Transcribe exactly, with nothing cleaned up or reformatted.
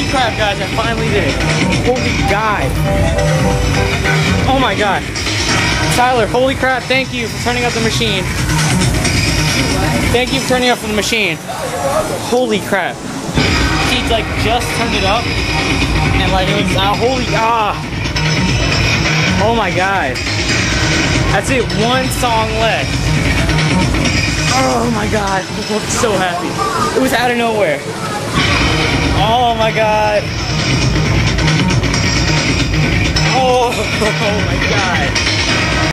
crap, guys, I finally did it. Holy God. Oh my God. Tyler, holy crap, thank you for turning up the machine. Thank you for turning up the machine. Holy crap. He like just turned it up and like it was uh, holy ah. Oh my God. That's it, one song left. Oh my God, I'm so happy. It was out of nowhere. Oh my God. Oh, oh my God.